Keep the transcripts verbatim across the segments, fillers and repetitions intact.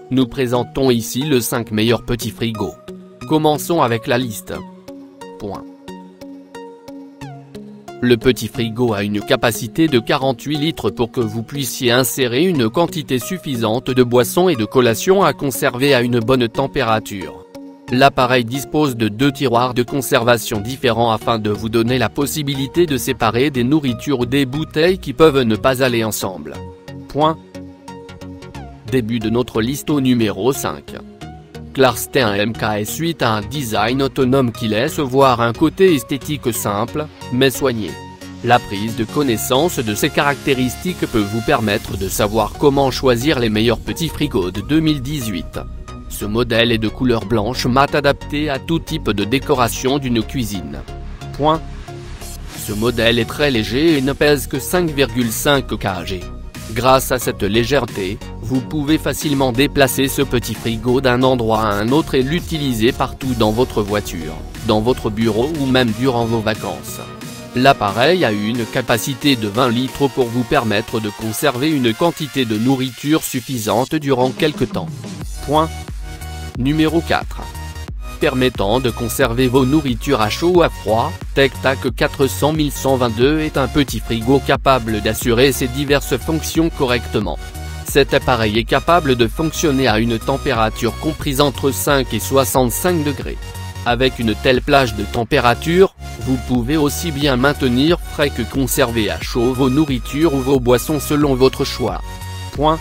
Nous présentons ici le cinq meilleurs petits frigos. Commençons avec la liste. Point. Le petit frigo a une capacité de quarante-huit litres pour que vous puissiez insérer une quantité suffisante de boissons et de collations à conserver à une bonne température. L'appareil dispose de deux tiroirs de conservation différents afin de vous donner la possibilité de séparer des nourritures ou des bouteilles qui peuvent ne pas aller ensemble. Point. Début de notre liste au numéro cinq. Clarstein M K S huit a un design autonome qui laisse voir un côté esthétique simple, mais soigné. La prise de connaissance de ces caractéristiques peut vous permettre de savoir comment choisir les meilleurs petits frigos de deux mille dix-huit. Ce modèle est de couleur blanche mat adapté à tout type de décoration d'une cuisine. Point. Ce modèle est très léger et ne pèse que cinq virgule cinq kilogrammes. Grâce à cette légèreté, vous pouvez facilement déplacer ce petit frigo d'un endroit à un autre et l'utiliser partout dans votre voiture, dans votre bureau ou même durant vos vacances. L'appareil a une capacité de vingt litres pour vous permettre de conserver une quantité de nourriture suffisante durant quelque temps. Point. Numéro quatre. Permettant de conserver vos nourritures à chaud ou à froid, TecTac quatre cent mille cent vingt-deux est un petit frigo capable d'assurer ces diverses fonctions correctement. Cet appareil est capable de fonctionner à une température comprise entre cinq et soixante-cinq degrés. Avec une telle plage de température, vous pouvez aussi bien maintenir frais que conserver à chaud vos nourritures ou vos boissons selon votre choix. Point.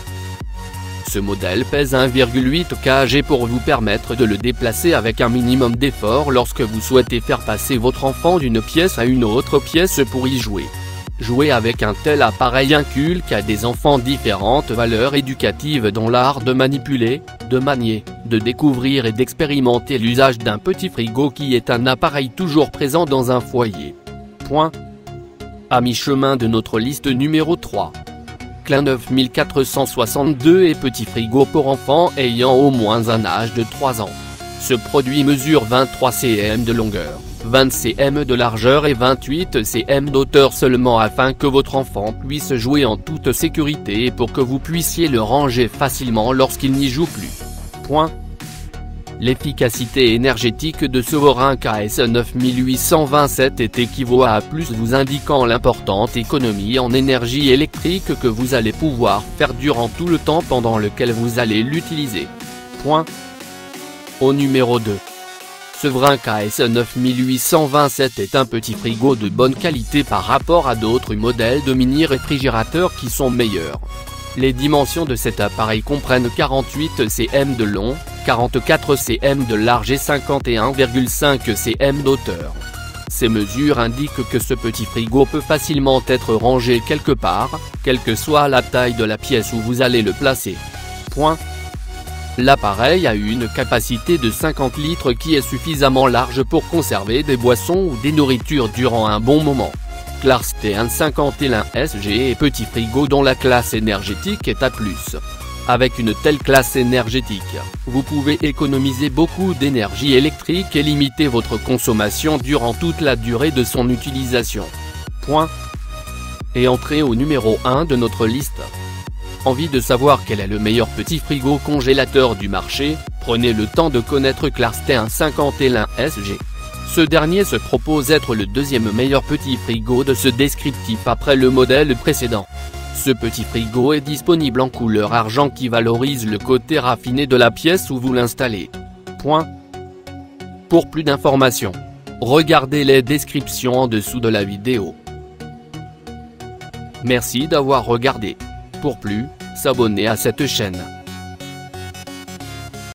Ce modèle pèse un virgule huit kilogrammes pour vous permettre de le déplacer avec un minimum d'effort lorsque vous souhaitez faire passer votre enfant d'une pièce à une autre pièce pour y jouer. Jouer avec un tel appareil inculque à des enfants différentes valeurs éducatives dans l'art de manipuler, de manier, de découvrir et d'expérimenter l'usage d'un petit frigo qui est un appareil toujours présent dans un foyer. Point. À mi-chemin de notre liste numéro trois. Klein neuf mille quatre cent soixante-deux est petit frigo pour enfants ayant au moins un âge de trois ans. Ce produit mesure vingt-trois centimètres de longueur, vingt centimètres de largeur et vingt-huit centimètres d'hauteur seulement afin que votre enfant puisse jouer en toute sécurité et pour que vous puissiez le ranger facilement lorsqu'il n'y joue plus. Point. L'efficacité énergétique de ce Orin K S neuf mille huit cent vingt-sept est équivaut à plus, vous indiquant l'importante économie en énergie électrique que vous allez pouvoir faire durant tout le temps pendant lequel vous allez l'utiliser. Point. Au numéro deux. Ce Orin K S neuf mille huit cent vingt-sept est un petit frigo de bonne qualité par rapport à d'autres modèles de mini-réfrigérateurs qui sont meilleurs. Les dimensions de cet appareil comprennent quarante-huit centimètres de long, quarante-quatre centimètres de large et cinquante et un virgule cinq centimètres d'hauteur. Ces mesures indiquent que ce petit frigo peut facilement être rangé quelque part, quelle que soit la taille de la pièce où vous allez le placer. Point. L'appareil a une capacité de cinquante litres qui est suffisamment large pour conserver des boissons ou des nourritures durant un bon moment. Clarstein cinquante et un S G est petit frigo dont la classe énergétique est A plus. Avec une telle classe énergétique, vous pouvez économiser beaucoup d'énergie électrique et limiter votre consommation durant toute la durée de son utilisation. Point. Et entrez au numéro un de notre liste. Envie de savoir quel est le meilleur petit frigo congélateur du marché? Prenez le temps de connaître Clarstein cinquante et un S G. Ce dernier se propose être le deuxième meilleur petit frigo de ce descriptif après le modèle précédent. Ce petit frigo est disponible en couleur argent qui valorise le côté raffiné de la pièce où vous l'installez. Point. Pour plus d'informations, regardez les descriptions en dessous de la vidéo. Merci d'avoir regardé. Pour plus, s'abonner à cette chaîne.